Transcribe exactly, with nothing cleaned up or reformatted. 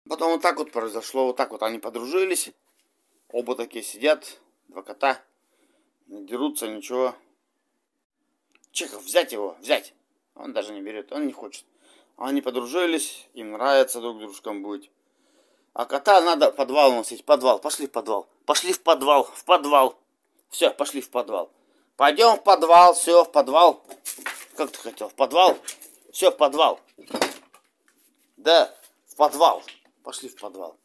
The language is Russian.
Потом вот так вот произошло, вот так вот они подружились. Оба такие сидят, два кота. Не дерутся, ничего. Чехов, взять его, взять. Он даже не берет, он не хочет. Они подружились, им нравится друг дружкам быть. А кота надо в подвал носить, подвал. Пошли в подвал, пошли в подвал, в подвал. Все, пошли в подвал. Пойдем в подвал, все, в подвал. Как ты хотел, в подвал? Все, в подвал. Да, в подвал. Пошли в подвал.